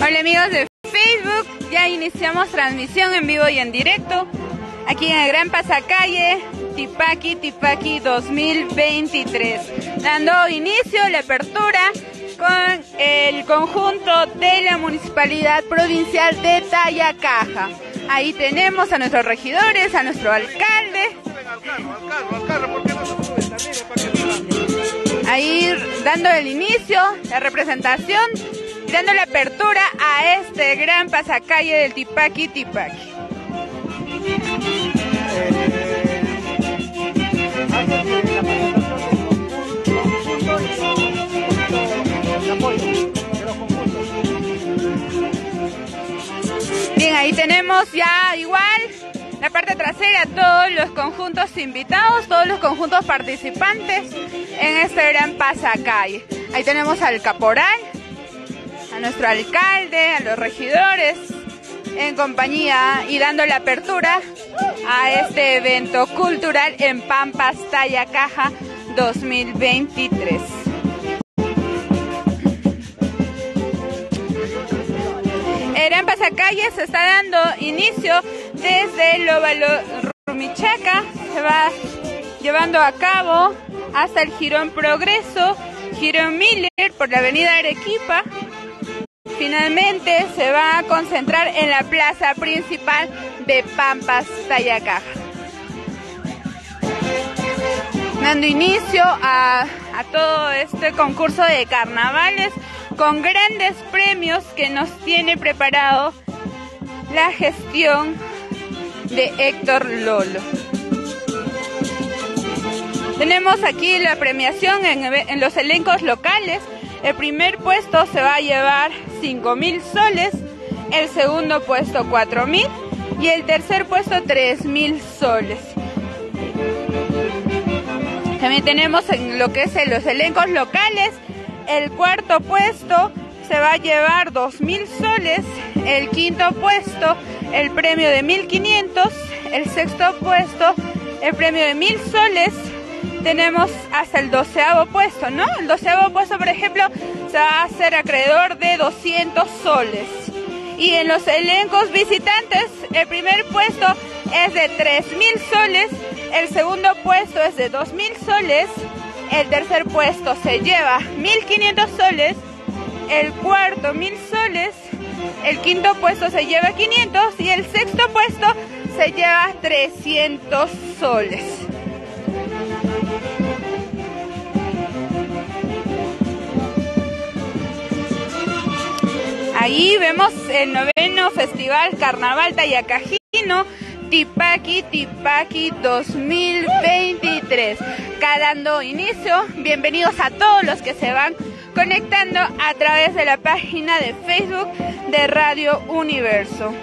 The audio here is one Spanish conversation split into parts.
Hola amigos de Facebook, ya iniciamos transmisión en vivo y en directo aquí en el Gran Pasacalle Tipaqui 2023, dando inicio a la apertura con el conjunto de la Municipalidad Provincial de Tayacaja. Ahí tenemos a nuestros regidores, a nuestro alcalde. Ahí dando el inicio, la representación, dando la apertura a este gran pasacalle del Tipaqui. Bien, ahí tenemos ya igual la parte trasera, todos los conjuntos invitados, todos los conjuntos participantes en este gran pasacalle. Ahí tenemos al caporal, a nuestro alcalde, a los regidores, en compañía y dando la apertura a este evento cultural en Pampas, Tayacaja 2023. El Gran Pasacalle se está dando inicio desde el óvalo Rumichaca, se va llevando a cabo hasta el Jirón Progreso, Jirón Miller por la avenida Arequipa. Finalmente se va a concentrar en la plaza principal de Pampas, Tayacaja. Dando inicio a todo este concurso de carnavales con grandes premios que nos tiene preparado la gestión de Héctor Lolo. Tenemos aquí la premiación en los elencos locales. El primer puesto se va a llevar 5.000 soles, el segundo puesto 4.000 y el tercer puesto 3.000 soles. También tenemos en lo que es en los elencos locales, el cuarto puesto se va a llevar 2.000 soles, el quinto puesto el premio de 1.500, el sexto puesto el premio de 1.000 soles. Tenemos hasta el 12º puesto, ¿no? El 12º puesto, por ejemplo, se va a hacer acreedor de 200 soles. Y en los elencos visitantes, el primer puesto es de 3.000 soles, el segundo puesto es de 2.000 soles, el tercer puesto se lleva 1.500 soles, el cuarto 1.000 soles, el quinto puesto se lleva 500 y el sexto puesto se lleva 300 soles. Ahí vemos el 9º Festival Carnaval Tayacajino Tipaqui 2023. Dando inicio, bienvenidos a todos los que se van conectando a través de la página de Facebook de Radio Universo.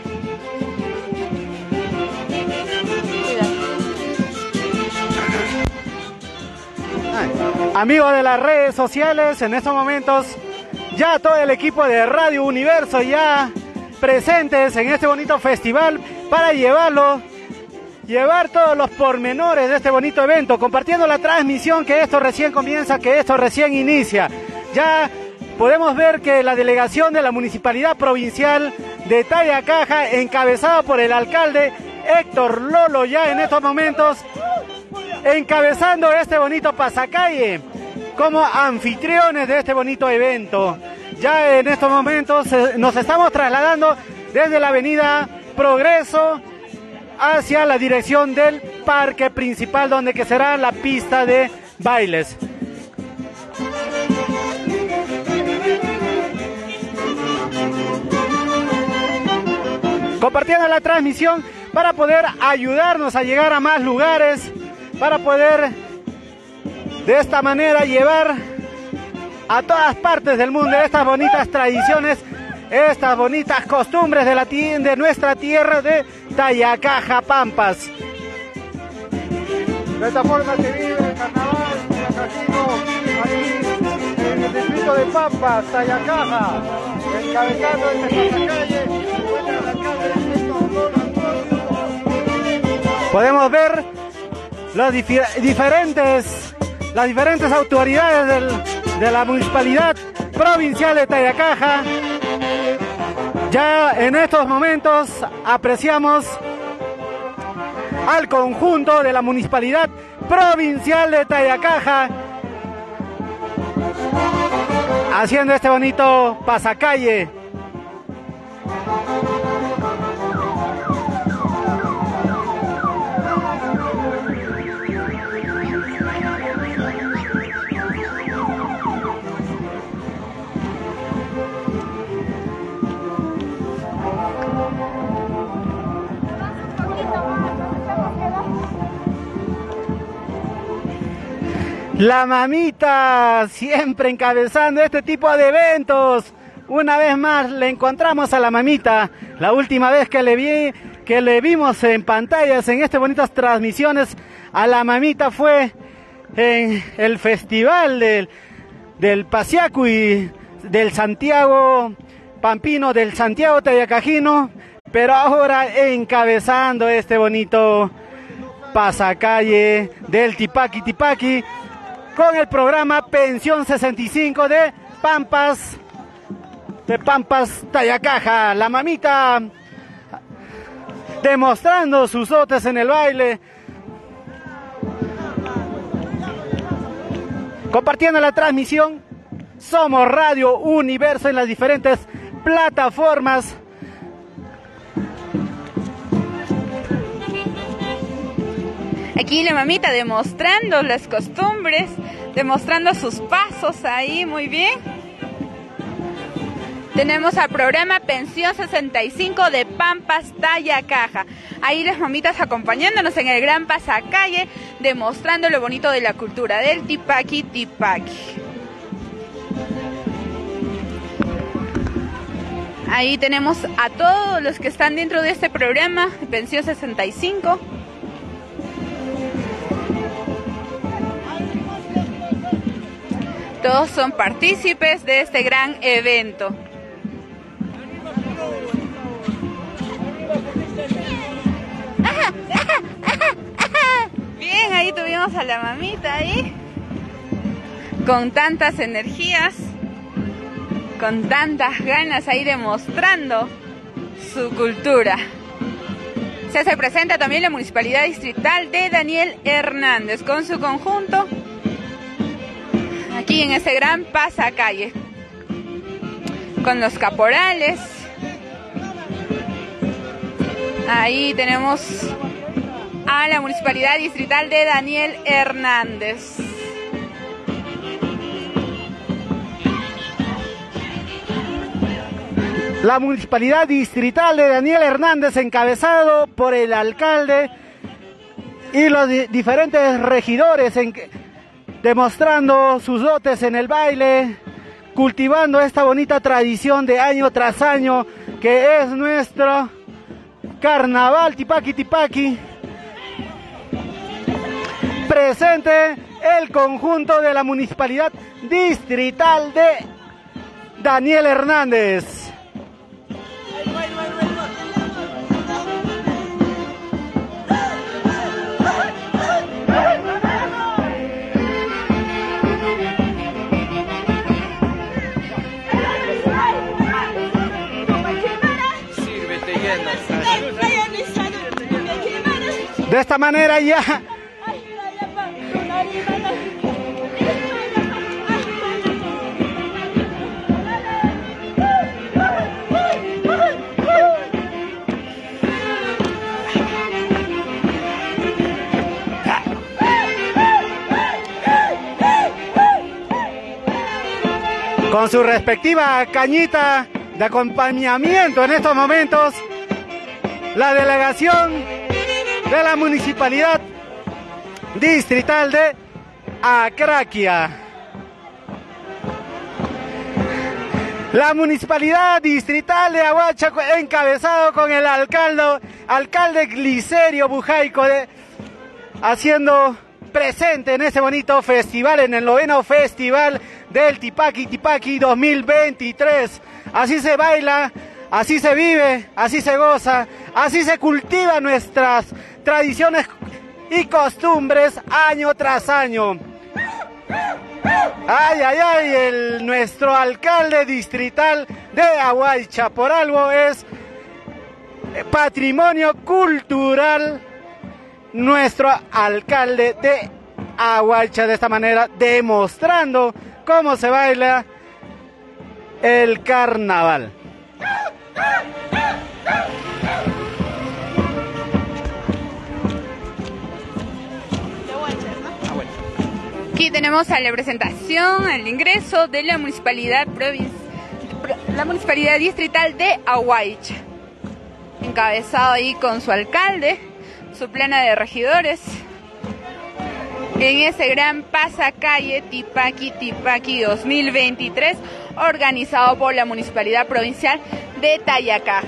Amigos de las redes sociales, en estos momentos ya todo el equipo de Radio Universo ya presentes en este bonito festival para llevar todos los pormenores de este bonito evento, compartiendo la transmisión, que esto recién comienza, que esto recién inicia. Ya podemos ver que la delegación de la Municipalidad Provincial de Tayacaja, encabezada por el alcalde Héctor Lolo, ya en estos momentos encabezando este bonito pasacalle como anfitriones de este bonito evento. Ya en estos momentos nos estamos trasladando desde la avenida Progreso hacia la dirección del parque principal, donde que será la pista de bailes. Compartiendo la transmisión para poder ayudarnos a llegar a más lugares, para poder de esta manera llevar a todas partes del mundo estas bonitas tradiciones, estas bonitas costumbres de nuestra tierra de Tayacaja, Pampas. De esta forma se vive el carnaval tayacajino aquí en el distrito de Pampas, Tayacaja. Encabezando este pasacalle, encuentra el alcalde Héctor Lolo. Podemos ver las diferentes autoridades de la Municipalidad Provincial de Tayacaja Ya en estos momentos apreciamos al conjunto de la Municipalidad Provincial de Tayacaja haciendo este bonito pasacalle. La mamita siempre encabezando este tipo de eventos. Una vez más le encontramos a la mamita. La última vez que le vimos en pantallas en estas bonitas transmisiones a la mamita fue en el festival del Pasiacu y del Santiago Pampino, del Santiago Tayacajino, pero ahora encabezando este bonito pasacalle del Tipaqui Tipaqui con el programa Pensión 65 de Pampas Tayacaja. La mamita demostrando sus dotes en el baile, compartiendo la transmisión. Somos Radio Universo en las diferentes plataformas. Aquí la mamita demostrando las costumbres, demostrando sus pasos ahí, muy bien. Tenemos al programa Pensión 65 de Pampas Tayacaja. Ahí las mamitas acompañándonos en el gran pasacalle, demostrando lo bonito de la cultura del Tipaqui Tipaqui. Ahí tenemos a todos los que están dentro de este programa, Pensión 65. Todos son partícipes de este gran evento. Bien, ahí tuvimos a la mamita ahí, con tantas energías, con tantas ganas ahí demostrando su cultura. Se hace presente también la Municipalidad Distrital de Daniel Hernández con su conjunto aquí en ese gran pasacalle, con los caporales. Ahí tenemos a la Municipalidad Distrital de Daniel Hernández. La Municipalidad Distrital de Daniel Hernández, encabezado por el alcalde y los diferentes regidores, demostrando sus dotes en el baile, cultivando esta bonita tradición de año tras año que es nuestro carnaval Tipaqui Tipaqui. Presente el conjunto de la Municipalidad Distrital de Daniel Hernández. De esta manera ya con su respectiva cañita de acompañamiento en estos momentos, la delegación de la Municipalidad Distrital de Acraquia. La Municipalidad Distrital de Ahuachaco, encabezado con el alcalde Glicerio Bujaico, haciendo presente en este bonito festival, en el 9º Festival del Tipaqui Tipaqui 2023. Así se baila, así se vive, así se goza, así se cultivan nuestras tradiciones y costumbres año tras año. Ay, ay, ay, nuestro alcalde distrital de Aguaicha, por algo es patrimonio cultural, nuestro alcalde de Aguaicha, de esta manera demostrando cómo se baila el carnaval. Aquí tenemos a la presentación, al ingreso de la municipalidad distrital de Aguaicha, encabezado ahí con su alcalde, su plana de regidores, en ese gran pasacalle Tipaqui Tipaqui 2023, organizado por la Municipalidad Provincial de Tayacaja.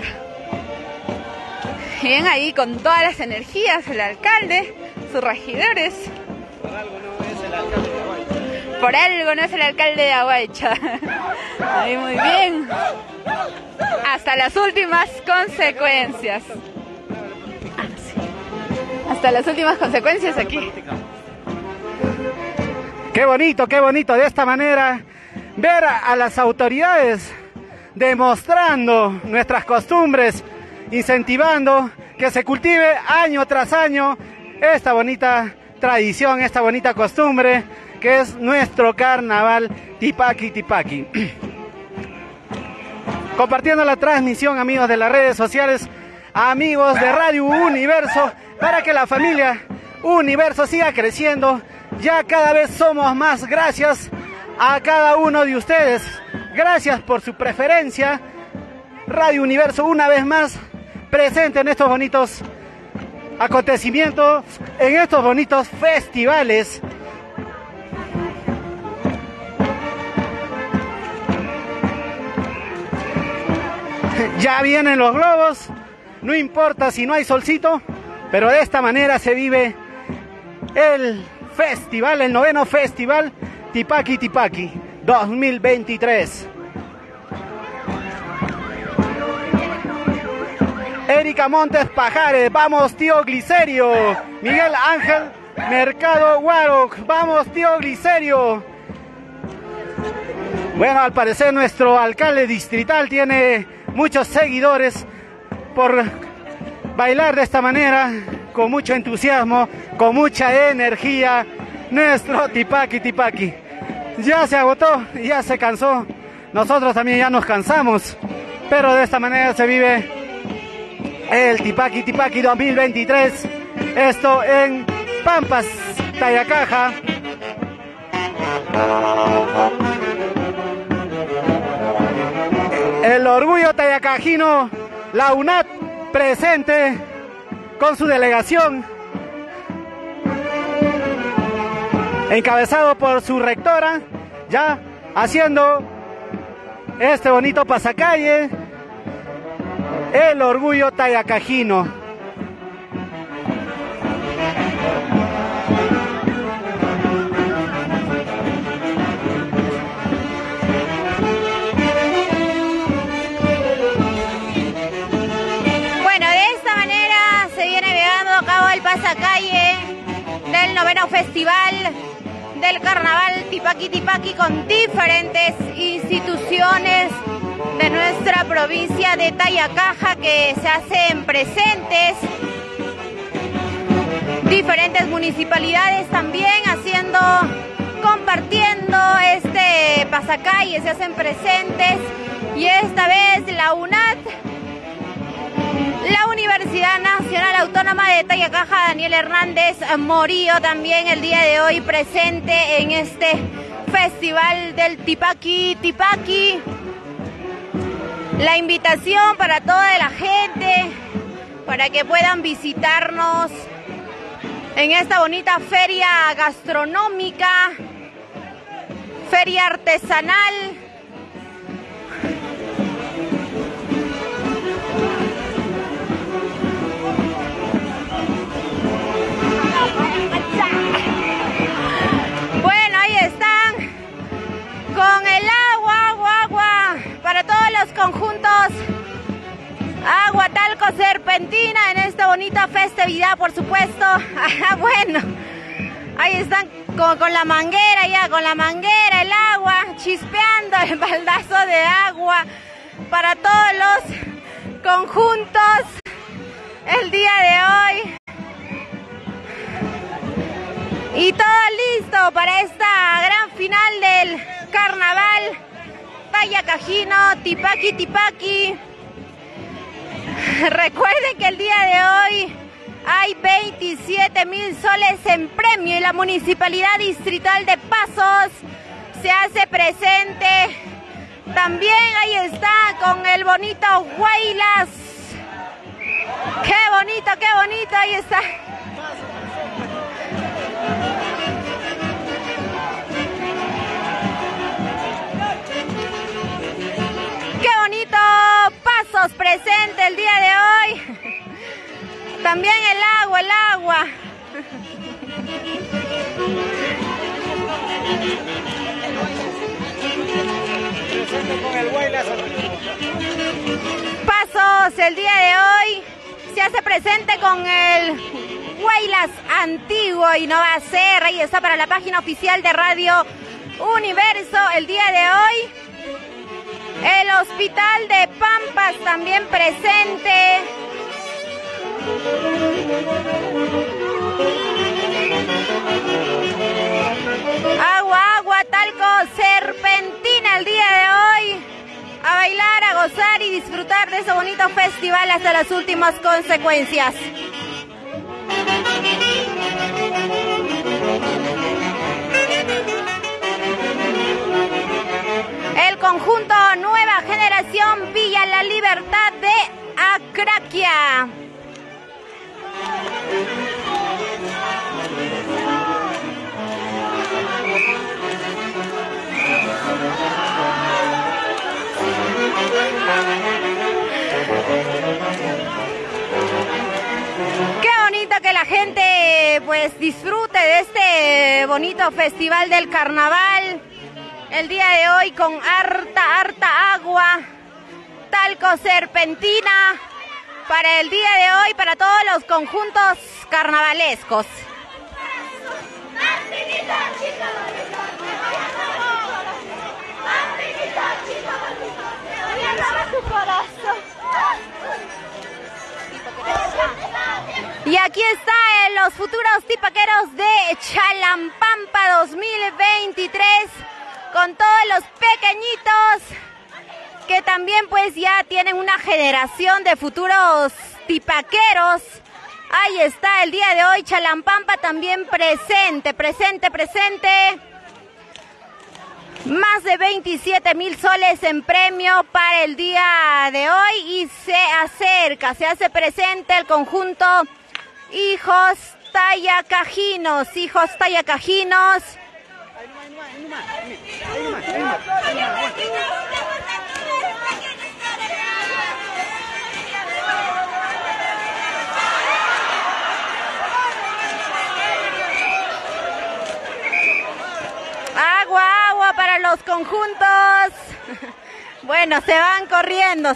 Bien, ahí con todas las energías el alcalde, sus regidores. Por algo no es el alcalde de Aguaicha. Por algo no es el alcalde de Aguaicha. Ahí muy bien. Hasta las últimas consecuencias. Hasta las últimas consecuencias aquí. Qué bonito, de esta manera ver a las autoridades demostrando nuestras costumbres, incentivando que se cultive año tras año esta bonita tradición, esta bonita costumbre que es nuestro carnaval Tipaqui Tipaqui. Compartiendo la transmisión, amigos de las redes sociales, amigos de Radio Universo, para que la familia Universo siga creciendo. Ya cada vez somos más, gracias a cada uno de ustedes. Gracias por su preferencia. Radio Universo una vez más presente en estos bonitos acontecimientos, en estos bonitos festivales. Ya vienen los globos, no importa si no hay solcito, pero de esta manera se vive el festival, el 9º festival Tipaqui Tipaqui 2023. Erika Montes Pajares, vamos tío Glicerio. Miguel Ángel Mercado Guaro, vamos tío Glicerio. Bueno, al parecer nuestro alcalde distrital tiene muchos seguidores por bailar de esta manera, con mucho entusiasmo, con mucha energía, nuestro Tipaqui Tipaqui. Ya se agotó, ya se cansó, nosotros también ya nos cansamos, pero de esta manera se vive el Tipaqui Tipaqui 2023, esto en Pampas, Tayacaja. El orgullo tayacajino, la UNAT presente con su delegación, encabezado por su rectora, ya haciendo este bonito pasacalle, el orgullo tayacajino. Pasacalle del 9º Festival del Carnaval Tipaqui Tipaqui con diferentes instituciones de nuestra provincia de Tayacaja que se hacen presentes, diferentes municipalidades también compartiendo este pasacalle, se hacen presentes, y esta vez la UNAT, la Universidad Nacional Autónoma de Tayacaja, Daniel Hernández Morillo, también el día de hoy presente en este festival del Tipaqui Tipaqui. La invitación para toda la gente, para que puedan visitarnos en esta bonita feria gastronómica, feria artesanal. Bueno, ahí están con el agua para todos los conjuntos, agua, talco, serpentina en esta bonita festividad, por supuesto. Bueno, Ahí están con la manguera ya, con la manguera, el agua, chispeando el baldazo de agua para todos los conjuntos el día de hoy. Y todo listo para esta gran final del carnaval Tayacajino, Tipaqui, Tipaqui. Recuerden que el día de hoy hay 27,000 soles en premio y la Municipalidad Distrital de Pasos se hace presente. También ahí está con el bonito Huaylas. ¡Qué bonito! Ahí está. ¡Qué bonito! Pasos presente el día de hoy. También el agua. Pasos el día de hoy se hace presente con el Huaylas antiguo y no va a ser. Ahí está para la página oficial de Radio Universo el día de hoy. El Hospital de Pampas también presente. Agua, talco, serpentina el día de hoy. A bailar, a gozar y disfrutar de ese bonito festival hasta las últimas consecuencias. El conjunto Nueva Generación Villa La Libertad de Acraquia. Qué bonito que la gente pues disfrute de este bonito festival del carnaval el día de hoy con harta agua, talco, serpentina para el día de hoy para todos los conjuntos carnavalescos. Y aquí están los futuros tipaqueros de Chalampampa 2023 con todos los pequeñitos que también pues ya tienen una generación de futuros tipaqueros. Ahí está el día de hoy Chalampampa también presente. Más de 27,000 soles en premio para el día de hoy y se hace presente el conjunto Hijos Tayacajinos. Agua para los conjuntos. Bueno, se van corriendo.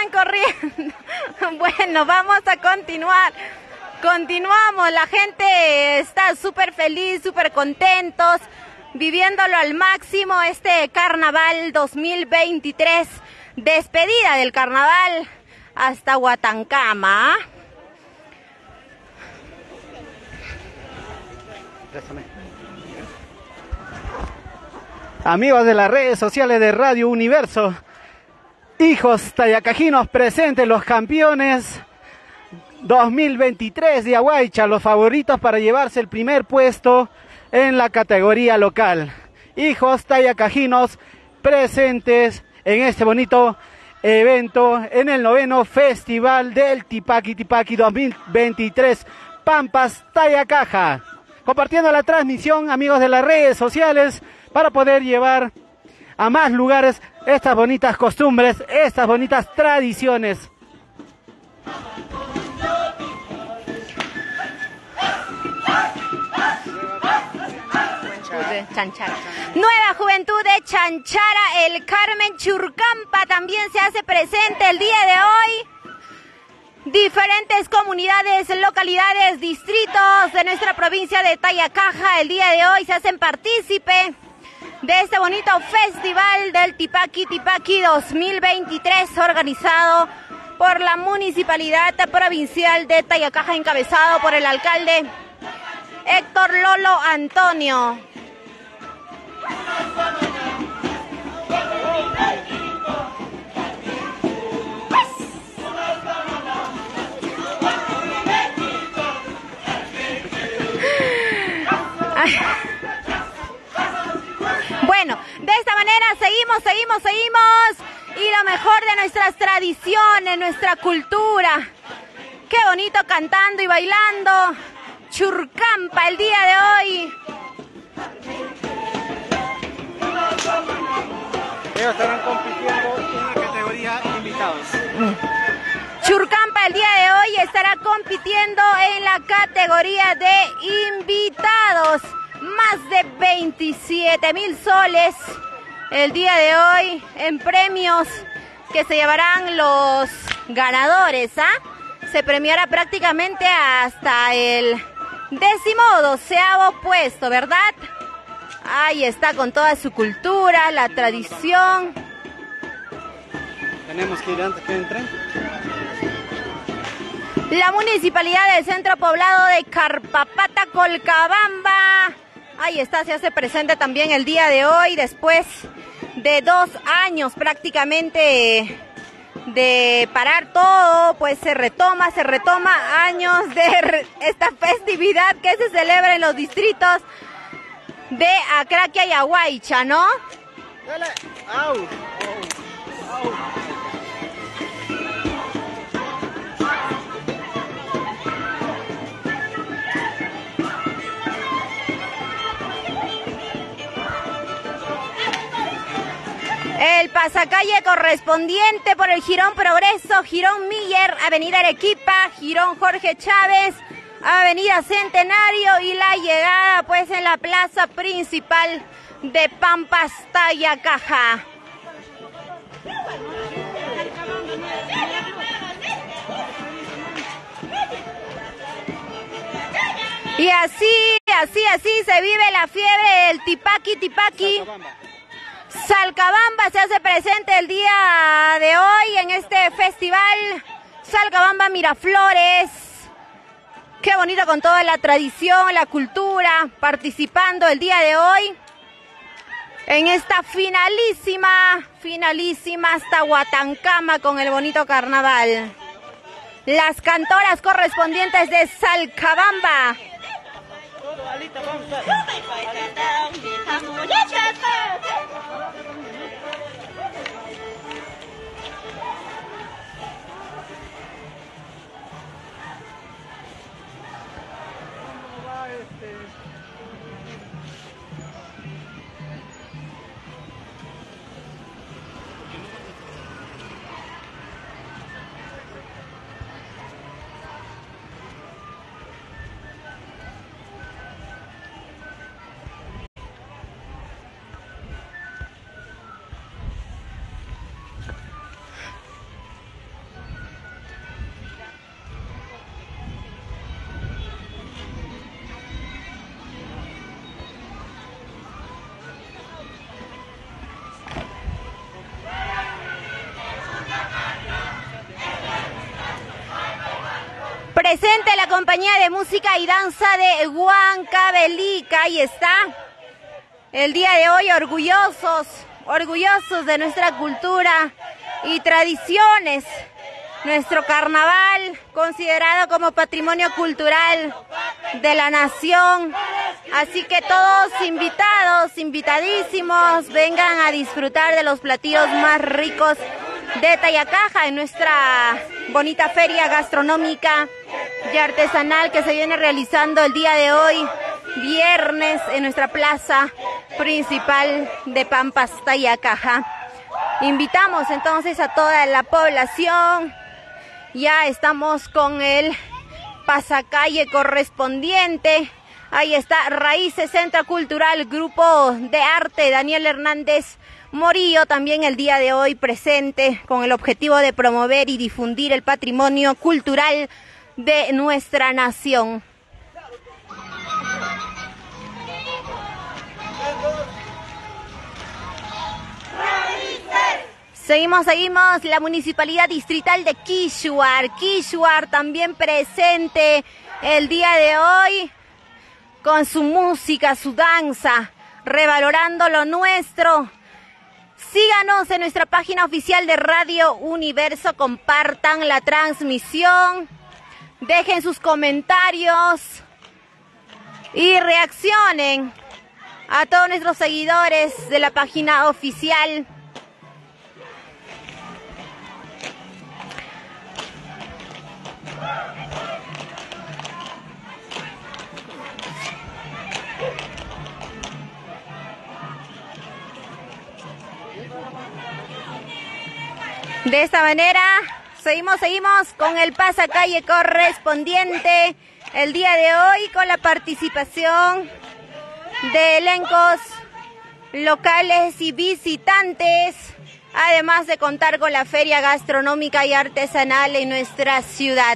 Bueno, vamos a continuar. Continuamos, la gente está súper feliz, súper contentos, viviéndolo al máximo este carnaval 2023, despedida del carnaval hasta Huatancama. Amigos de las redes sociales de Radio Universo, Hijos Tayacajinos presentes, los campeones 2023 de Aguaycha, los favoritos para llevarse el primer puesto en la categoría local. Hijos Tayacajinos presentes en este bonito evento, en el 9º Festival del Tipaqui 2023 Pampas Tayacaja. Compartiendo la transmisión, amigos de las redes sociales, para poder llevar a más lugares estas bonitas costumbres, estas bonitas tradiciones. Chanchara. Nueva Juventud de Chanchara, el Carmen Churcampa también se hace presente el día de hoy. diferentes comunidades, localidades, distritos de nuestra provincia de Tayacaja. El día de hoy se hacen partícipe de este bonito festival del Tipaqui 2023, organizado por la Municipalidad Provincial de Tayacaja, encabezado por el alcalde Héctor Lolo Antonio. Bueno, de esta manera seguimos. Y lo mejor de nuestras tradiciones, nuestra cultura. Qué bonito cantando y bailando. Churcampa el día de hoy. Ellos estarán compitiendo en la categoría invitados. Churcampa el día de hoy estará compitiendo en la categoría de invitados. Más de 27,000 soles el día de hoy en premios que se llevarán los ganadores. Se premiará prácticamente hasta el 12º puesto, ¿verdad? Ahí está, con toda su cultura, la tradición. Tenemos que ir antes que entren. La Municipalidad del Centro Poblado de Carpapata, Colcabamba. Ahí está, se hace presente también el día de hoy, después de 2 años prácticamente de parar todo, pues se retoma años de esta festividad que se celebra en los distritos de Acraquia y Aguaycha, ¿no? Dale. Au. El pasacalle correspondiente por el Jirón Progreso, Jirón Miller, Avenida Arequipa, Jirón Jorge Chávez, Avenida Centenario y la llegada pues en la plaza principal de Pampas, Tayacaja. Y así se vive la fiebre del Tipaqui. Salcabamba se hace presente el día de hoy en este festival. Salcabamba Miraflores. Qué bonito, con toda la tradición, la cultura, participando el día de hoy en esta finalísima hasta Huatancama con el bonito carnaval. Las cantoras correspondientes de Salcabamba. Presente la compañía de música y danza de Huancavelica. Ahí está. El día de hoy orgullosos de nuestra cultura y tradiciones. Nuestro carnaval, considerado como patrimonio cultural de la nación. Así que todos invitados, invitadísimos, vengan a disfrutar de los platillos más ricos de Tayacaja en nuestra bonita feria gastronómica y artesanal que se viene realizando el día de hoy, viernes, en nuestra plaza principal de Pampas, Tayacaja. Invitamos entonces a toda la población. Ya estamos con el pasacalle correspondiente Ahí está Raíces Centro Cultural, Grupo de Arte Daniel Hernández Morillo, también el día de hoy presente con el objetivo de promover y difundir el patrimonio cultural de nuestra nación. Seguimos, la Municipalidad Distrital de Quishuar también presente el día de hoy con su música, su danza, revalorando lo nuestro. Síganos en nuestra página oficial de Radio Universo, compartan la transmisión, dejen sus comentarios y reaccionen a todos nuestros seguidores de la página oficial. De esta manera, seguimos con el pasacalle correspondiente el día de hoy con la participación de elencos locales y visitantes, además de contar con la feria gastronómica y artesanal en nuestra ciudad.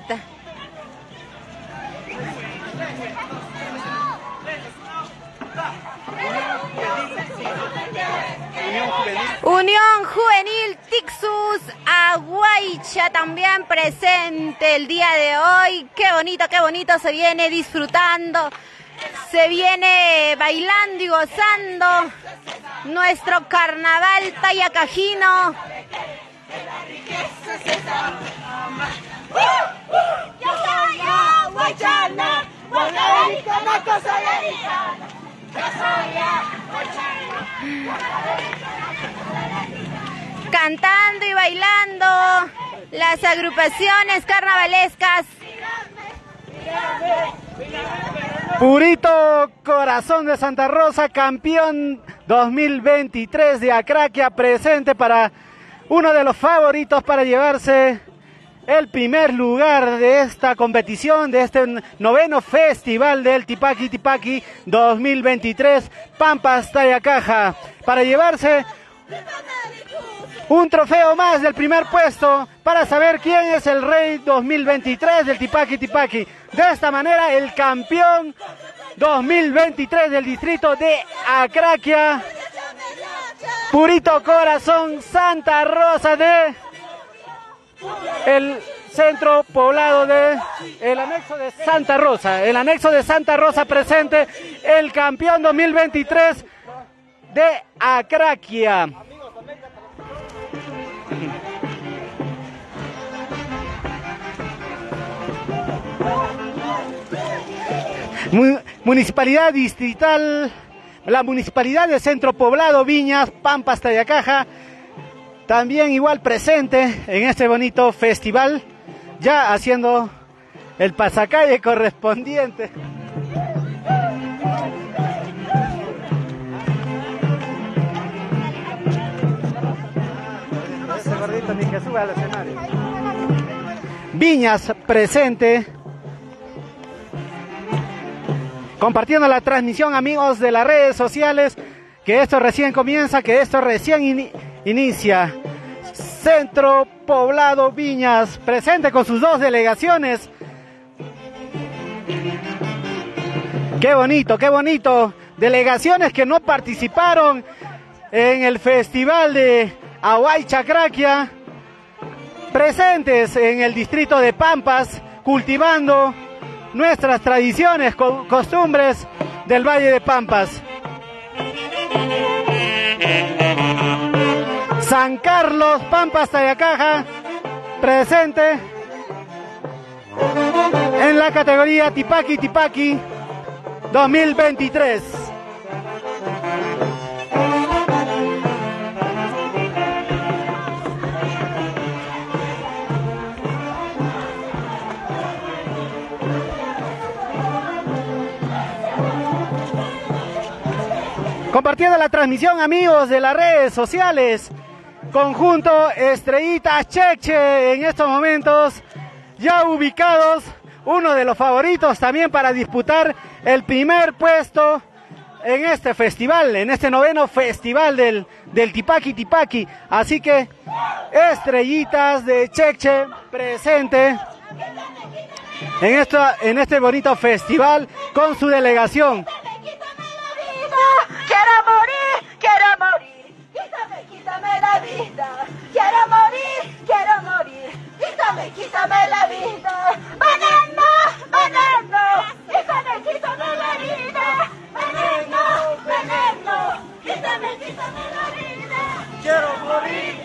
Unión Juvenil Tixus Aguaycha también presente el día de hoy. Qué bonito se viene disfrutando, se viene bailando y gozando nuestro carnaval tayacajino. Cantando y bailando las agrupaciones carnavalescas. Purito Corazón de Santa Rosa, campeón 2023 de Acraquia, presente para uno de los favoritos para llevarse el primer lugar de esta competición, de este noveno festival del Tipaqui 2023, Pampas Tayacaja, para llevarse un trofeo más del primer puesto para saber quién es el rey 2023 del Tipaqui. De esta manera, el campeón 2023 del distrito de Acraquia, Purito Corazón Santa Rosa de el centro poblado de el anexo de Santa Rosa, presente el campeón 2023 de Acraquia. Municipalidad Distrital, la Municipalidad de Centro Poblado Viñas, Pampas Tayacaja, también igual presente en este bonito festival, ya haciendo el pasacalle correspondiente. Ese gordito ni que suba al escenario. Viñas presente, compartiendo la transmisión, amigos de las redes sociales, que esto recién comienza, que esto recién inicia. Centro Poblado Viñas, presente con sus dos delegaciones. Qué bonito. Delegaciones que no participaron en el festival de Aguaycha Acraquia, presentes en el distrito de Pampas, cultivando nuestras tradiciones, costumbres del Valle de Pampas. San Carlos, Pampas Tayacaja, presente en la categoría Tipaqui 2023. Compartiendo la transmisión, amigos de las redes sociales, conjunto Estrellitas Cheche en estos momentos ya ubicados uno de los favoritos también para disputar el primer puesto en este festival, en este 9º festival del Tipaqui Tipaqui. Así que Estrellitas de Cheche presente en este bonito festival con su delegación. Quiero morir, quítame la vida. Quiero morir, quítame la vida. Veneno, quítame la vida. Veneno, quítame la vida. Quiero morir,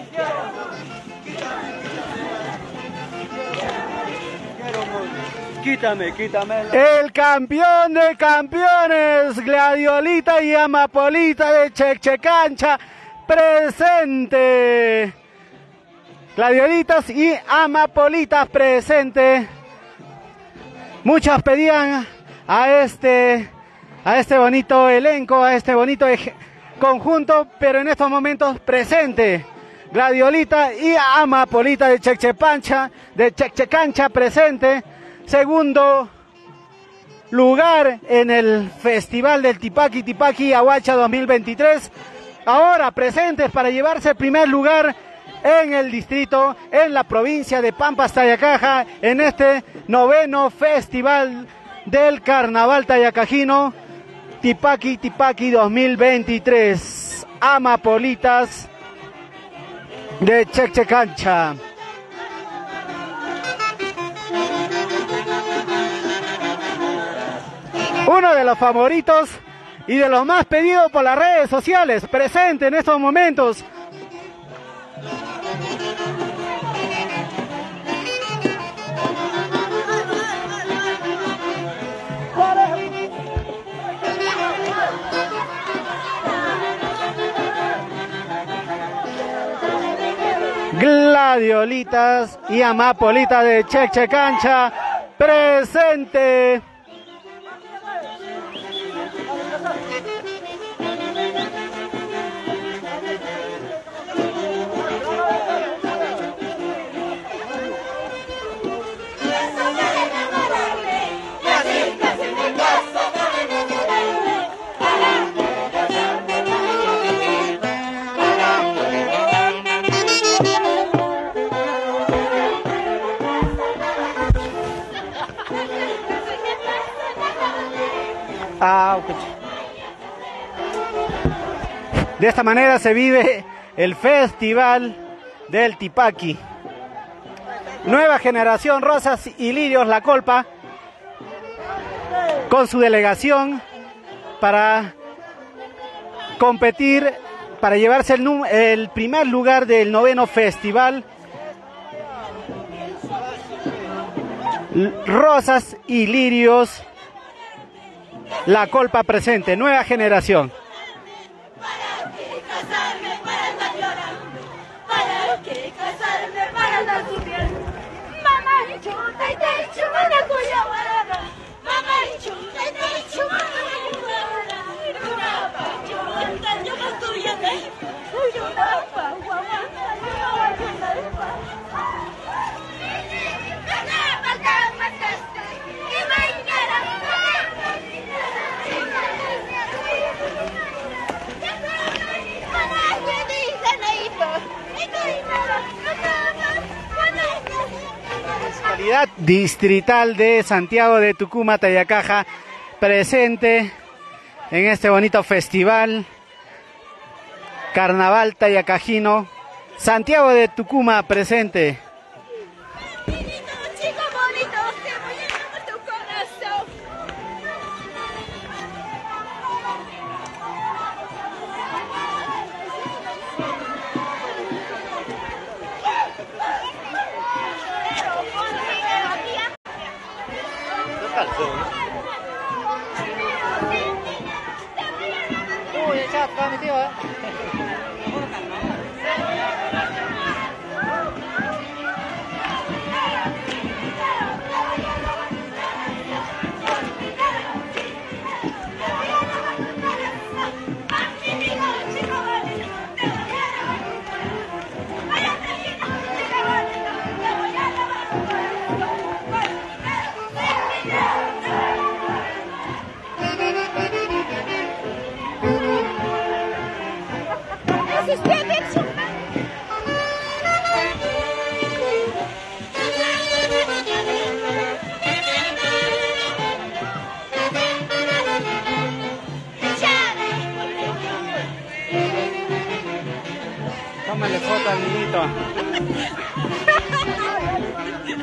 quítame. El campeón de campeones, Gladiolita y Amapolita de Chechecancha, presente. Gladiolitas y Amapolitas presente. Muchos pedían a este bonito elenco, a este bonito conjunto, pero en estos momentos presente. Gladiolita y Amapolita de Chechecancha presente. Segundo lugar en el Festival del Tipaqui Tipaqui Ahuacha 2023. Ahora presentes para llevarse el primer lugar en el distrito, en la provincia de Pampas, Tayacaja, en este 9º Festival del Carnaval Tayacajino, Tipaqui Tipaqui 2023. Amapolitas de Chechecancha. Uno de los favoritos y de los más pedidos por las redes sociales, presente en estos momentos. Gladiolitas y Amapolita de Chechecancha, presente. De esta manera se vive el Festival del Tipaqui. Nueva generación, Rosas y Lirios La Colpa, con su delegación para competir, para llevarse el primer lugar del 9º Festival. Rosas y Lirios La Colpa presente, nueva generación. ¿Para qué casarme para andar llorando? ¿Para qué casarme para andar sufriendo? Mamá y chuta y te chumana cuya guarana. Mamá y chuta y te chumana cuya guarana. Una pachuanta yo más tuya de. Una pachuanta yo más tuya de. Municipalidad Distrital de Santiago de Tucumán, Tayacaja, presente en este bonito festival Carnaval Tayacajino. Santiago de Tucumán presente. Chico bonito, te voy a llevar tu corazón. Uy, ya está metido, ¿eh?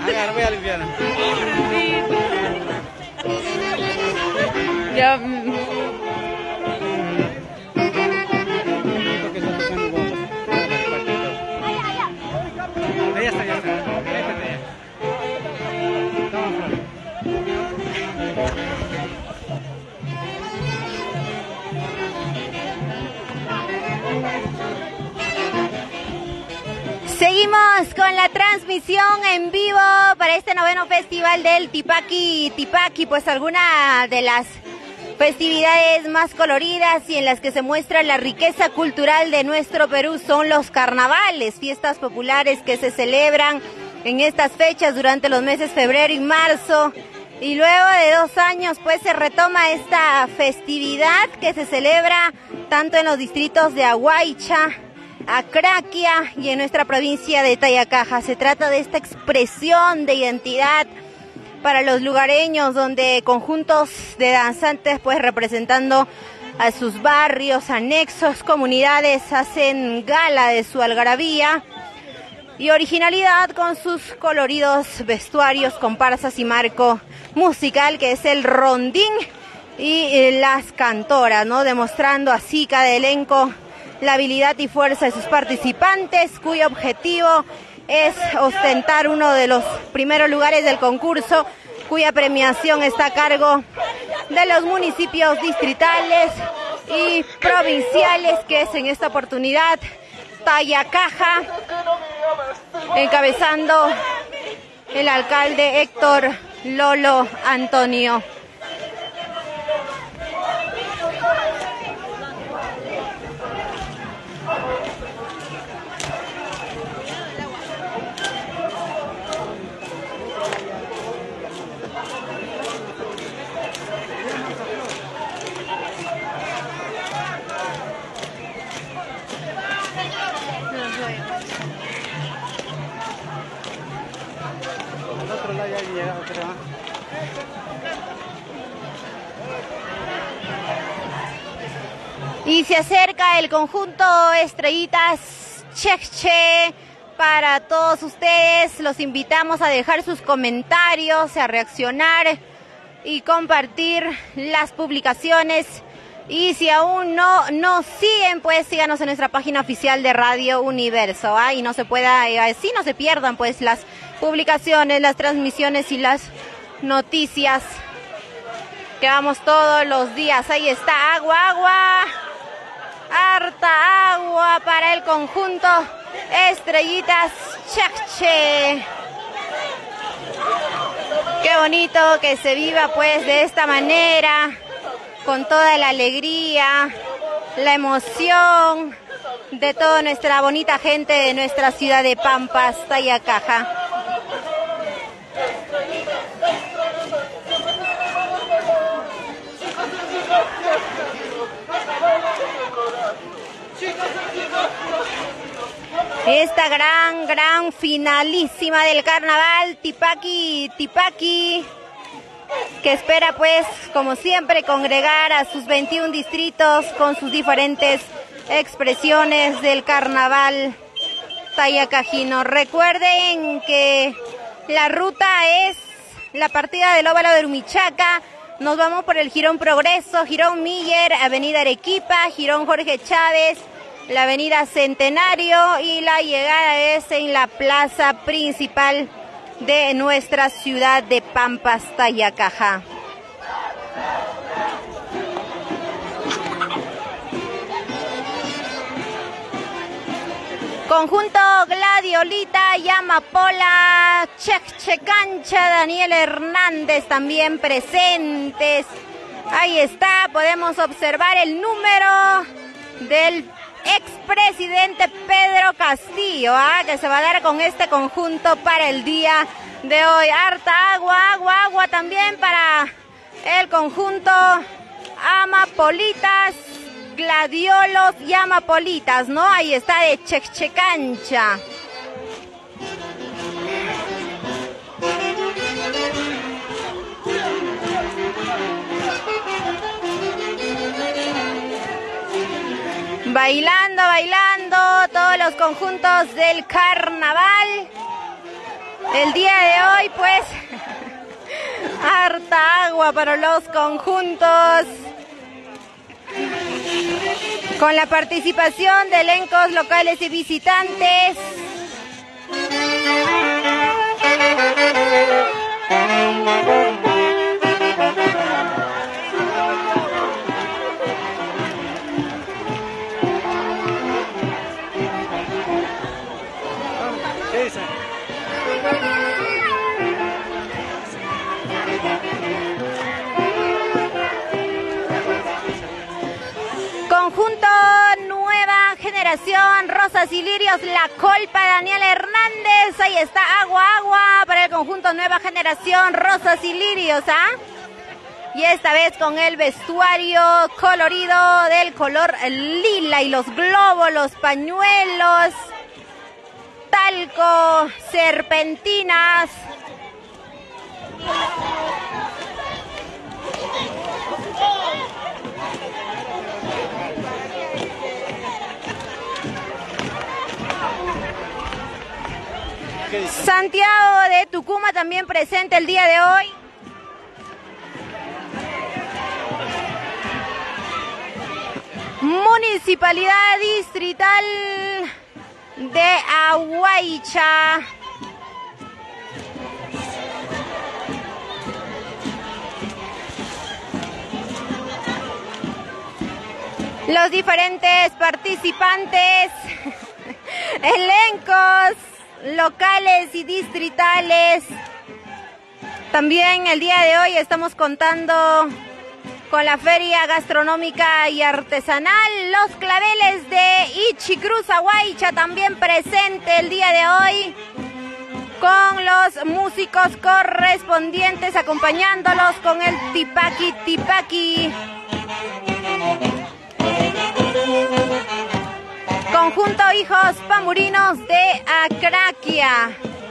Agarra, voy a limpiar. Ya. Ya está, ya está. Seguimos con la transmisión en vivo para este 9º Festival del Tipaqui. Tipaqui, pues alguna de las festividades más coloridas y en las que se muestra la riqueza cultural de nuestro Perú son los carnavales, fiestas populares que se celebran en estas fechas durante los meses febrero y marzo. Y luego de 2 años pues se retoma esta festividad que se celebra tanto en los distritos de Aguaycha, Acraquia y en nuestra provincia de Tayacaja. Se trata de esta expresión de identidad para los lugareños, donde conjuntos de danzantes pues representando a sus barrios, anexos, comunidades, hacen gala de su algarabía y originalidad con sus coloridos vestuarios, comparsas y marco musical, que es el rondín y las cantoras, ¿no? Demostrando así cada elenco la habilidad y fuerza de sus participantes, cuyo objetivo es ostentar uno de los primeros lugares del concurso, cuya premiación está a cargo de los municipios distritales y provinciales, que es en esta oportunidad Tayacaja, encabezando el alcalde Héctor Lolo Antonio. Y se acerca el conjunto Estrellitas Cheche. Para todos ustedes los invitamos a dejar sus comentarios, a reaccionar y compartir las publicaciones. Y si aún no nos siguen, pues síganos en nuestra página oficial de Radio Universo, y no se no se pierdan pues las publicaciones, las transmisiones y las noticias que vamos todos los días. Ahí está, agua, harta agua para el conjunto Estrellitas Cheche. Qué bonito que se viva pues de esta manera, con toda la alegría, la emoción de toda nuestra bonita gente de nuestra ciudad de Pampas, Tayacaja. Esta gran finalísima del carnaval, Tipaqui, que espera pues, como siempre, congregar a sus 21 distritos con sus diferentes expresiones del carnaval tayacajino. Recuerden que la ruta es la partida del óvalo de Rumichaca. Nos vamos por el Jirón Progreso, Jirón Miller, Avenida Arequipa, Jirón Jorge Chávez, la Avenida Centenario, y la llegada es en la plaza principal de nuestra ciudad de Pampas, Tayacaja. Conjunto Gladiolita, Yamapola, Checancha, Daniel Hernández también presentes. Ahí está, podemos observar el número del expresidente Pedro Castillo, que se va a dar con este conjunto para el día de hoy. Harta agua también para el conjunto Amapolitas, Gladiolos y Amapolitas, ¿no? Ahí está de Checancha. Bailando todos los conjuntos del carnaval El día de hoy, pues, harta agua para los conjuntos, con la participación de elencos locales y visitantes. Conjunto Nueva Generación, Rosas y Lirios, La Colpa, Daniel Hernández. Ahí está, agua para el conjunto Nueva Generación, Rosas y Lirios, Y esta vez con el vestuario colorido del color lila y los globos, los pañuelos, talco, serpentinas. Santiago de Tucumán también presente el día de hoy. Municipalidad Distrital de Aguaicha. Los diferentes participantes, elencos locales y distritales. También el día de hoy estamos contando con la Feria Gastronómica y Artesanal. Los Claveles de Ichicruz, Aguaicha, también presente el día de hoy, con los músicos correspondientes, acompañándolos con el tipaqui tipaqui. Conjunto Hijos Pamurinos de Acraquia.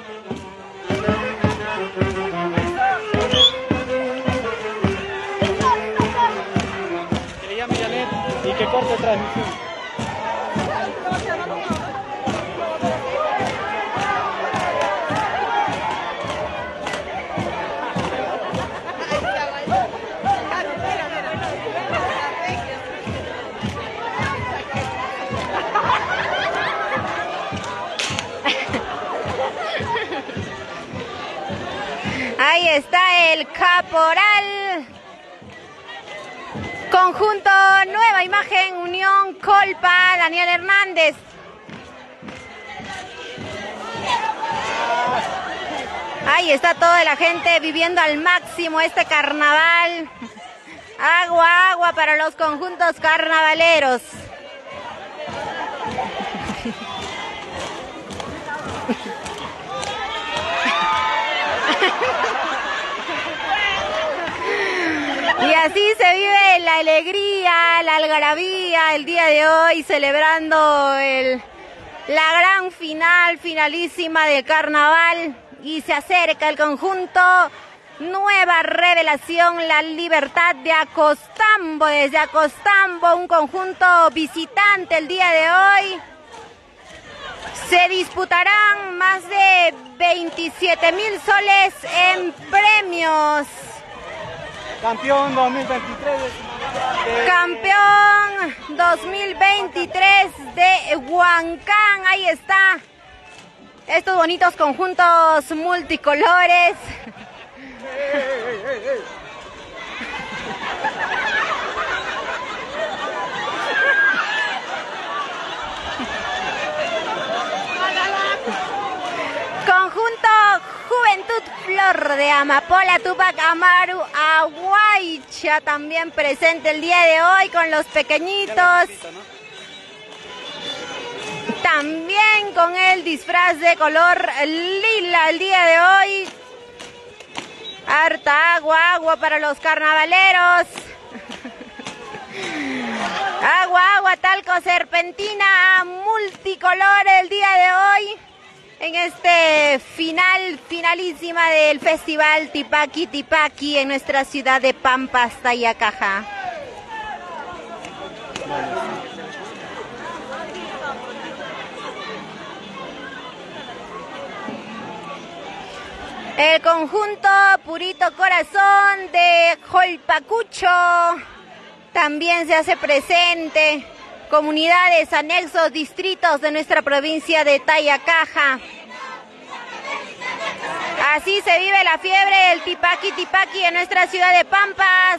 Que le llame Janet y que corte transmisión. Ahí está el caporal. Conjunto Nueva Imagen, Unión Colpa, Daniel Hernández. Ahí está toda la gente viviendo al máximo este carnaval. Agua para los conjuntos carnavaleros. Y así se vive la alegría, la algarabía el día de hoy, celebrando la gran finalísima del carnaval. Y se acerca el conjunto Nueva Revelación, La Libertad de Acostambo. Desde Acostambo, un conjunto visitante el día de hoy. Se disputarán más de 27,000 soles en premios. Campeón 2023. Campeón 2023 de Huancán. Ahí está. Estos bonitos conjuntos multicolores. Conjunto Juventud Flor de Amapola, Tupac Amaru, Aguaicha, también presente el día de hoy con los pequeñitos. También con el disfraz de color lila el día de hoy. Harta agua para los carnavaleros. Agua, talco, serpentina, multicolor el día de hoy. En este finalísima del festival Tipaqui Tipaqui en nuestra ciudad de Pampas, Tayacaja. El conjunto Purito Corazón de Jolpacucho también se hace presente. Comunidades, anexos, distritos de nuestra provincia de Tayacaja. Así se vive la fiebre del tipaqui tipaqui en nuestra ciudad de Pampas.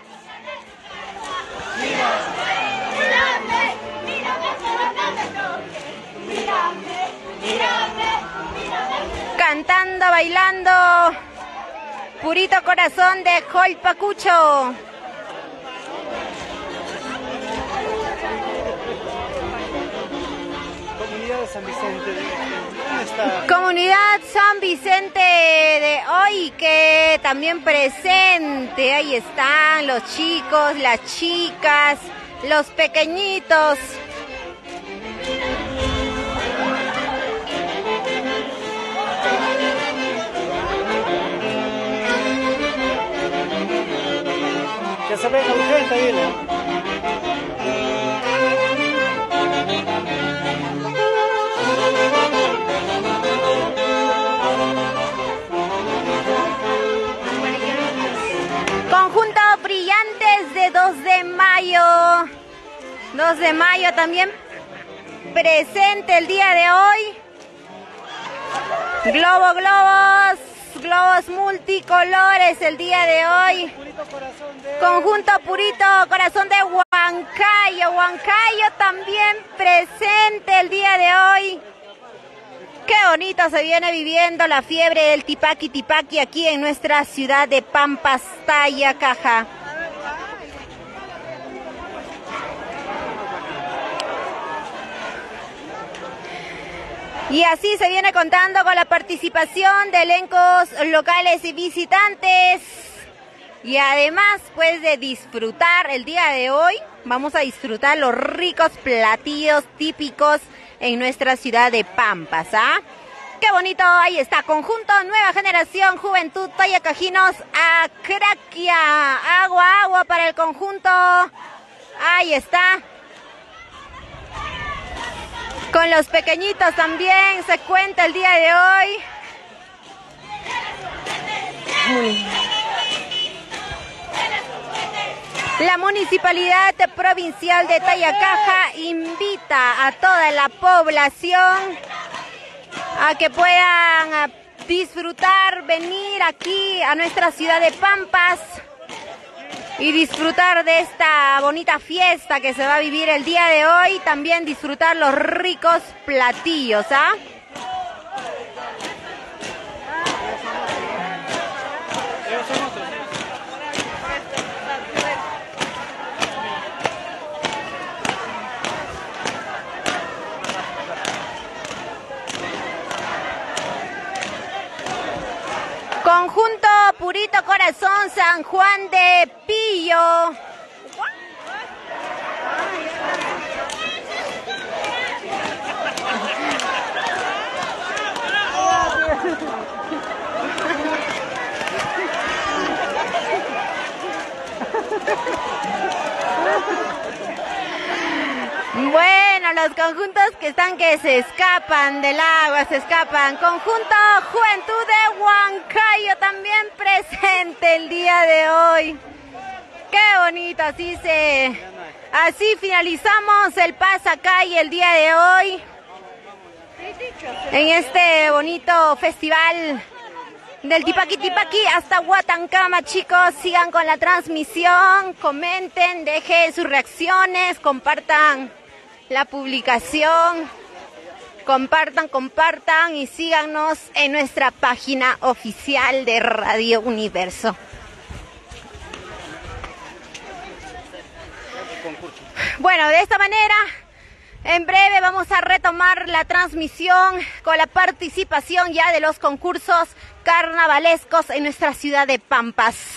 Cantando, bailando, Purito Corazón de Jolpacucho. Comunidad San Vicente, ¿dónde está? Comunidad San Vicente de hoy, que también presente. Ahí están los chicos, las chicas, los pequeñitos. Que se venga urgente, dile. Conjunto Brillantes de 2 de mayo. 2 de mayo también presente el día de hoy. Globos multicolores el día de hoy. Conjunto Purito Corazón de Huancayo. Huancayo también presente el día de hoy. Qué bonito se viene viviendo la fiebre del tipaqui tipaqui aquí en nuestra ciudad de Pampas, Tayacaja. Y así se viene contando con la participación de elencos locales y visitantes. Y además, pues, de disfrutar el día de hoy, vamos a disfrutar los ricos platillos típicos en nuestra ciudad de Pampas, ¿ah? ¡Qué bonito! Ahí está, conjunto Nueva Generación Juventud Tayacajinos Acraquia. Agua para el conjunto. Ahí está. Con los pequeñitos también se cuenta el día de hoy. La Municipalidad Provincial de Tayacaja invita a toda la población a que puedan disfrutar, venir aquí a nuestra ciudad de Pampas y disfrutar de esta bonita fiesta que se va a vivir el día de hoy. También disfrutar los ricos platillos, ¿ah? Conjunto Purito Corazón San Juan de Pillo. Bueno, los conjuntos que se escapan del agua, se escapan. Conjunto Juventud de Huancayo también presente el día de hoy. Qué bonito, así finalizamos el pasacalle el día de hoy. En este bonito festival del tipaqui tipaqui hasta Huatancama, chicos. Sigan con la transmisión, comenten, dejen sus reacciones, compartan la publicación, compartan y síganos en nuestra página oficial de Radio Universo. Bueno, de esta manera, en breve vamos a retomar la transmisión con la participación ya de los concursos carnavalescos en nuestra ciudad de Pampas.